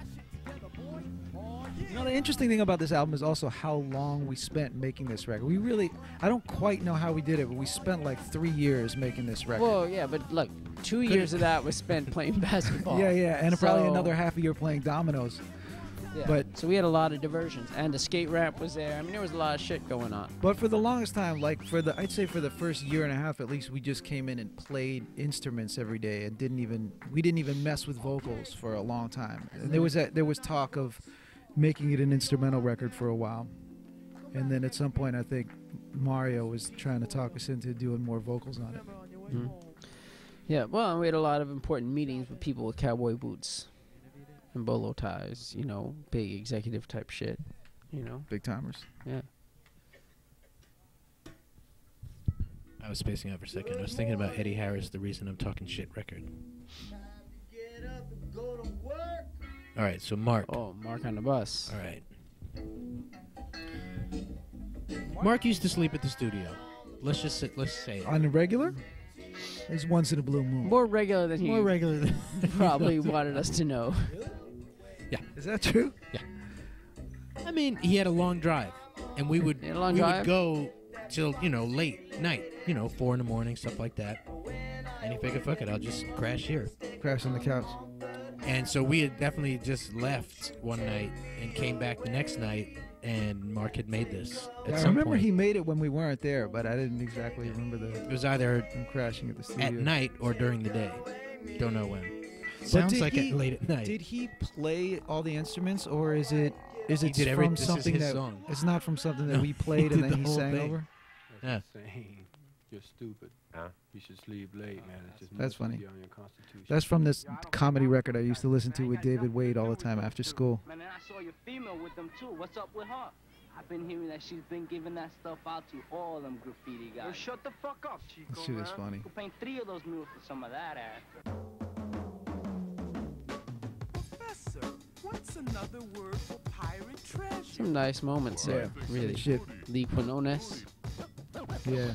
You know, the interesting thing about this album is also how long we spent making this record. We really, I don't quite know how we did it, but we spent like three years making this record. well, yeah. But look, two Could years it- of that was spent playing basketball. yeah, yeah, and probably So- another half a year playing dominoes. Yeah. But- so we had a lot of diversions, and the skate ramp was there. I mean, there was a lot of shit going on. But for the longest time, like for the, I'd say for the first year and a half at least, we just came in and played instruments every day and didn't even, we didn't even mess with vocals for a long time. And there was a, there was talk of making it an instrumental record for a while. And then at some point, I think Mario was trying to talk us into doing more vocals on it. Mhm. Yeah. Well, and we had a lot of important meetings with people with cowboy boots and bolo ties. You know, big executive type shit. You know. Big timers. Yeah. I was spacing out for a second. I was thinking about Eddie Harris, The Reason I'm Talking Shit record. All right, so Mark. Oh, Mark on the bus. All right. Mark used to sleep at the studio. Let's just sit, let's say it. On the regular? It's once in a blue moon. More regular than he More regular than probably wanted us to know. Is that true? I mean, he had a long drive, and we would He had a long we drive? would go till you know late night, you know, four in the morning, stuff like that. And he figured, fuck it, I'll just crash here. Crash on the couch. And so we had definitely just left one night and came back the next night, and Mark had made this. At Yeah, I some remember point. he made it when we weren't there, but I didn't exactly remember the It was either him crashing at the studio. at night or during the day. Don't know when. But Sounds did like he- at late at night. Did he play all the instruments, or is it is He it did every- from this is something his that song. it's not from something that No, we played he and did then the he whole sang thing. over? Yeah. saying you're stupid. Huh? You should sleep late, man. It's just That's mostly funny. on your constitution. That's from this comedy record I used to listen to with David Wade all the time after school. Man, and I saw your female with them too. What's up with her? I've been hearing that she's been giving that stuff out to all them graffiti guys. Yo, shut the fuck up, Chico. That shit is man. funny. Could paint three of those mules for some of that ass. Professor, what's another word for pirate treasure? Some nice moments there, really. Shit. Lee Quinones. Yeah.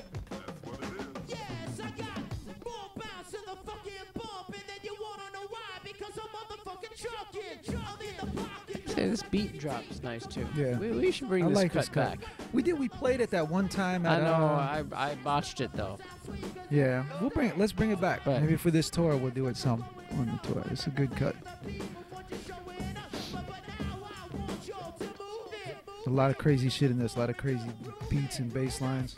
Yes, I got four pounds in the fucking bump, and then you wanna know why? Because I'm motherfucking trucking. I'm in the pocket. Hey, this beat drops nice too. Yeah. We, we should bring I this like cut this cut. back. We did. We played it that one time. I At, know. uh, I I botched it though. yeah. We'll bring it. Let's bring it back. Right. Maybe for this tour we'll do it some on the tour. It's a good cut. A lot of crazy shit in this. A lot of crazy beats and bass lines.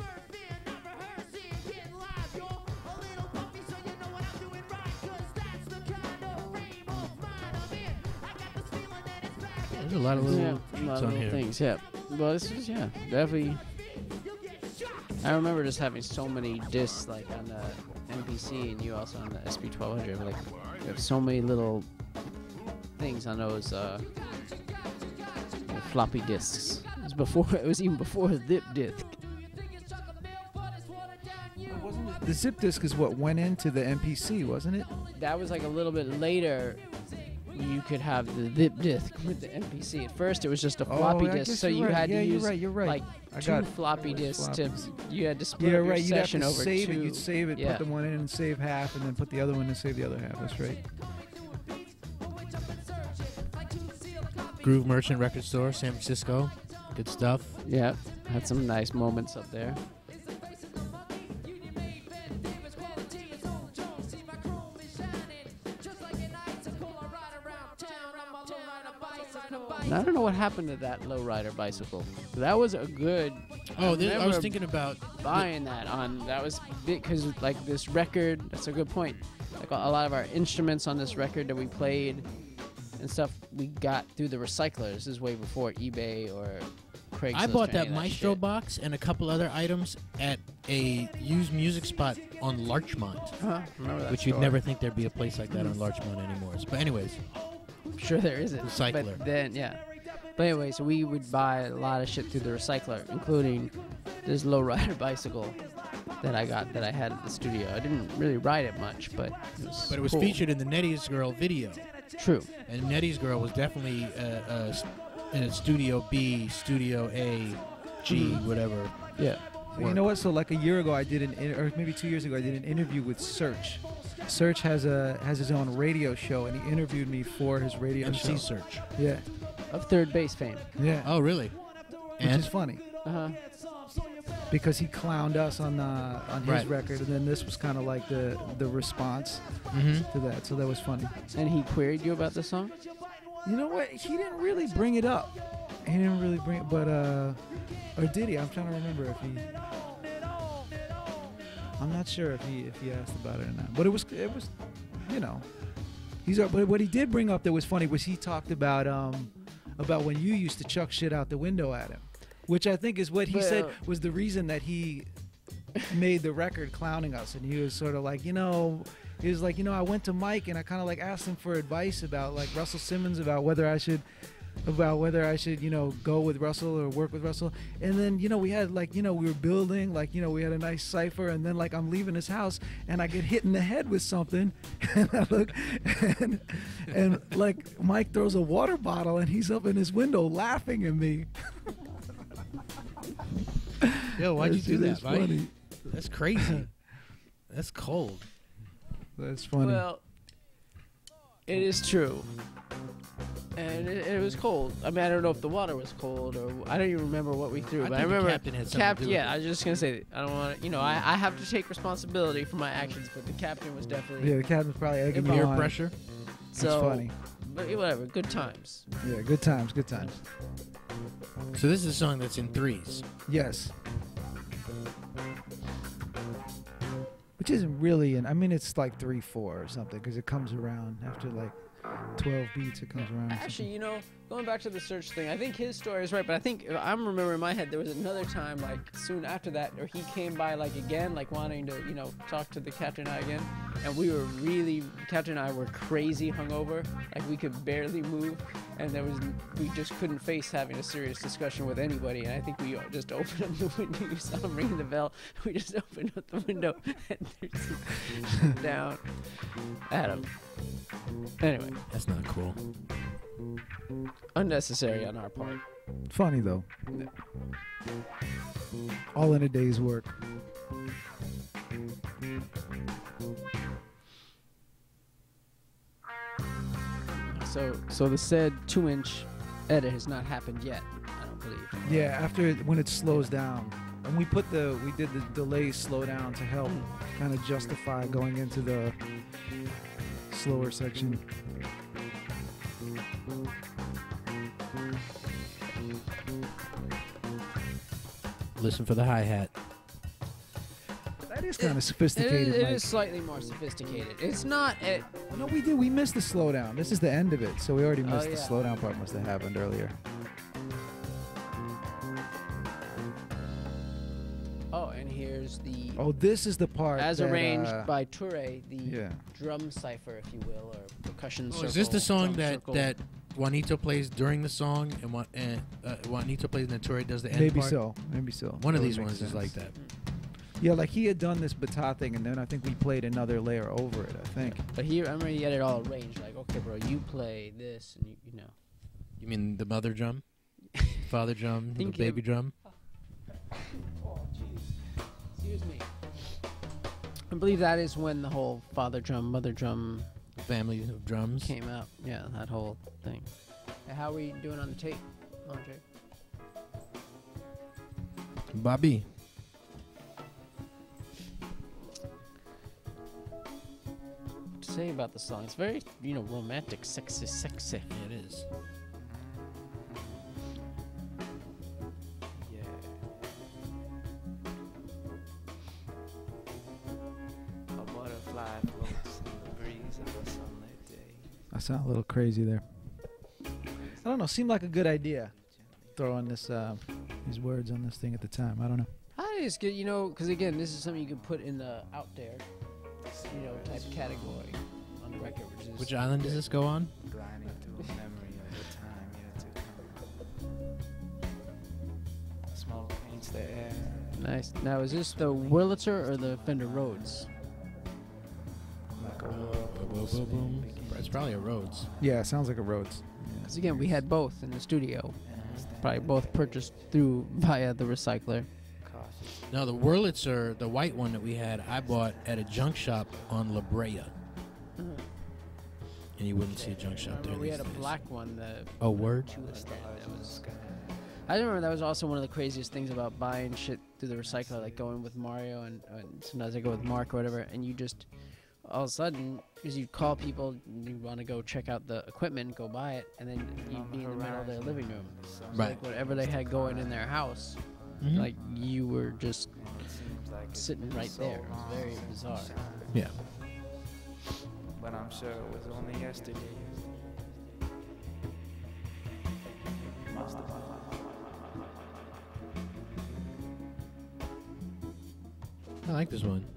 There's a lot of little Yeah, a beats lot of on little here. things. Yeah. Well, this is yeah, definitely. I remember just having so many discs like on the M P C and you also on the S P twelve hundred. Like, you have so many little things on those uh, you know, floppy disks. It was before. It was even before the zip disk. The zip disc is what went into the M P C, wasn't it? That was like a little bit later. you could have the zip disk with the M P C. At first, it was just a Oh, floppy I disk, guess so you're you right. had Yeah, to you're use right, you're right. like I two got floppy disks to. floppies. You had to split Yeah, up your right. You'd have session to over save two. it. You'd save it, yeah. put the one in and save half, and then put the other one and save the other half. That's right. Groove Merchant Record Store, San Francisco. Good stuff. Yeah, had some nice moments up there. And I don't know what happened to that lowrider bicycle. That was a good. Oh, this, I was remember thinking about. buying that on. That was big because like this record. That's a good point. Like a, a lot of our instruments on this record that we played and stuff, we got through the recycler. This is way before eBay or Craigslist. I bought or any that of Maestro shit. box and a couple other items at a used music spot on Larchmont, Huh, remember that which you'd store. never think there'd be a place like that on Larchmont anymore. But anyways, I'm sure there isn't. Recycler. But then, yeah. But anyway, so we would buy a lot of shit through the recycler, including this lowrider bicycle that I got that I had at the studio. I didn't really ride it much, but it was but it was cool. featured in the Nettie's Girl video, True. and Nettie's Girl was definitely uh, uh, s- in a Studio B, Studio A, G, Mhm. whatever. Yeah. So you know what? So like a year ago, I did an, in- or maybe two years ago, I did an interview with Search. Search has a has his own radio show, and he interviewed me for his radio M show. C Search. Yeah, Of third base fame. yeah. Oh, really? Which And is funny Uh huh. because he clowned us on uh, on his Right. record, and then this was kind of like the the response hmm to that. So that was funny. And he queried you about the song? You know what? He didn't really bring it up. He didn't really bring it, but uh, or did he? I'm trying to remember if he. I'm not sure if he if he asked about it or not. But it was it was, you know, he's. a- But what he did bring up that was funny was he talked about um about when you used to chuck shit out the window at him, which I think is what he said Well- was the reason that he made the record clowning us, and he was sort of like, you know. He was like, you know, I went to Mike and I kind of like asked him for advice about like Russell Simmons about whether I should, about whether I should, you know, go with Russell or work with Russell. And then, you know, we had like, you know, we were building, like, you know, we had a nice cipher, and then like I'm leaving his house and I get hit in the head with something, and I look, and, and like Mike throws a water bottle and he's up in his window laughing at me. Yo, why'd you That's- do that, that's Mike? funny. That's crazy. That's cold. That's funny. Well, it is true. And it, it was cold. I mean, I don't know if the water was cold or I don't even remember what we threw. I but think I the remember captain had something Cap- to do with yeah, it. I was just gonna say I don't want to. You know, I, I have to take responsibility for my actions, but the captain was definitely yeah, the captain's probably egging me Peer on. pressure. so funny. But whatever, good times. Yeah, good times, good times. So this is a song that's in threes. Yes. Which isn't really, an, I mean, it's like three four or something because it comes around after like twelve beats. It comes around. or Actually, something. you know, going back to the search thing, I think his story is right, but I think if I'm remembering in my head there was another time, like soon after that, or he came by like again, like wanting to, you know, talk to the captain and I again, and we were really, Captain and I were crazy hungover, like we could barely move, and there was, we just couldn't face having a serious discussion with anybody, and I think we just opened up the window. You saw him ring the bell. We just opened up the window and threw some shit down at him. Anyway, That's not cool. unnecessary on our part. Funny though. All in a day's work. So, so the said two-inch edit has not happened yet. I don't believe. Yeah, after it, when it slows down, and we put the we did the delay slow down to help kind of justify going into the slower section. Listen for the hi hat. That is kind of It, sophisticated. is, it Mike. is slightly more sophisticated. It's not. It, No, we did. We missed the slowdown. This is the end of it, so we already Oh, missed the yeah. slowdown part. Must have happened earlier. oh, and here's the Oh, this is the part as that, arranged uh, by Toure, the Yeah. drum cipher, if you will, or percussion Oh, circle. is this the song drum that circle. that Juanito plays during the song and Juan, and uh, Juanito plays and then Torre does the end Maybe part? so. Maybe so. One of That these would make ones is sense. like that. Yeah, like he had done this bata thing, and then I think we played another layer over it. I think. But he, I remember he had it all arranged. Like, okay, bro, you play this, and you, you know. You mean the mother drum, father drum, the Think baby it- drum? Oh, jeez. Excuse me. I believe that is when the whole father drum, mother drum Family of drums. came out. Yeah, that whole thing. Hey, how are we doing on the tape, Andre? Bobby. What to say about the song? It's very, you know, romantic, sexy, sexy. Yeah, it is. Yeah. A butterfly floats in the breeze of a sunlit day. I sound a little crazy there. I don't know. Seemed like a good idea. Throw on this, uh, these words on this thing at the time. I don't know. I just get, you know, because again, this is something you can put in the out there, you know, type category on the record. Which, is Which island does this go on? Grinding through a memory of the time yet to come. Smoke paints the air. Nice. Now, is this the Wurlitzer or the Fender Rhodes? Like a Boom, whirlpool boom, spin boom. begins It's to probably a Rhodes. Yeah, it sounds like a Rhodes. Because again, we had both in the studio. and understand Probably that both there purchased is through via the recycler. cautious. No, the Wurlitzer, the white one that we had, I bought at a junk shop on La Brea. And you wouldn't see a junk shop there Remember we these had a days. black one. The Oh, word? two The hundred. stars That in the was. sky. I remember that was also one of the craziest things about buying shit through the recycler, like going with Mario and, and sometimes I go with Mark or whatever, and you just all of a sudden, because you call people, you want to go check out the equipment, go buy it, and then you'd be in the middle of their living room. So Right. like whatever they had going in their house, Mhm. like you were just And it seems like it's sitting been right so there. It was long very since bizarre. we shined. Yeah. But I'm sure it was only yesterday. Must have been. I like this one.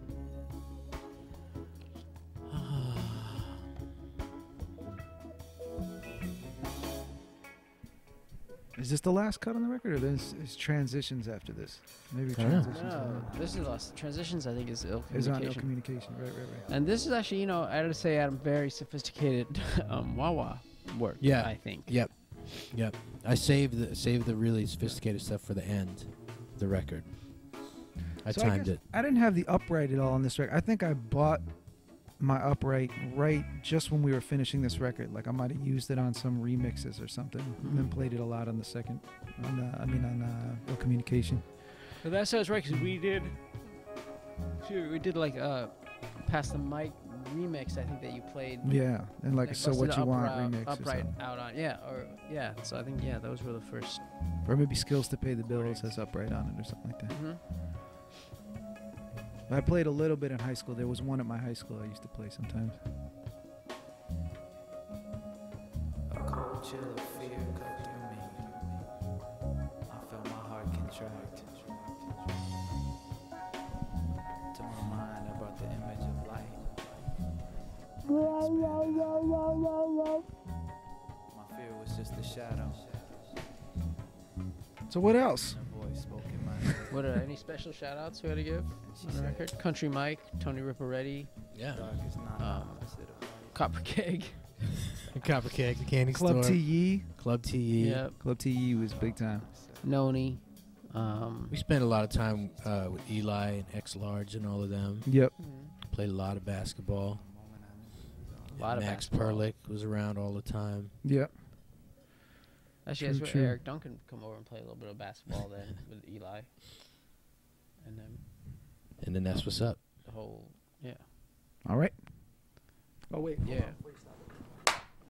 Is this the last cut on the record, or there's is transitions after this? Maybe I don't know. transitions. No, are- this is lost. Transitions, I think, is ill Is on no communication. communication. Right, right, right. And this is actually, you know, I had to say, Adam, very sophisticated um, wah-wah work. Yeah. I think. Yep. Yep. I saved the saved the really sophisticated stuff for the end, the record. I So timed guess it. I didn't have the upright at all on this record. I think I bought my upright right just when we were finishing this record. Like I might have used it on some remixes or something, and then Mhm. played it a lot on the second. On the, I mean, on uh, Ill Communication. But that sounds right, because we did. Sure, we did like uh, pass the mic remix. I think that you played. Yeah, and like, so busted what you want upright, remix or upright something. out on yeah or yeah. So I think yeah, those were the first. Or maybe Skills to Pay the Bills has upright on it or something like that. Mm-hmm. I played a little bit in high school. There was one at my high school I used to play sometimes. A cold chill of fear cut through me. I felt my heart contract. To my mind, I brought the image of light. My fear was just a shadow. So what else? And a voice spoke in my head. What are any special shout outs we had to give And she on the said, record? Country Mike, Tony Ripperetti, Yeah. dark is not the Um, opposite of light. Copper Keg. Copper Cake, the candy Club store. T E. Club T E. Yep. Club T E was big time. Noni. Um, We spent a lot of time uh, with Eli and X Large and all of them. Yep. Played a lot of basketball. A lot of Max basketball. Perlick was around all the time. Yep. Actually, True, that's true. where Eric Duncan come over and play a little bit of basketball then with Eli. And then And then that's what's up. the whole, yeah. All right. Oh wait. Yeah.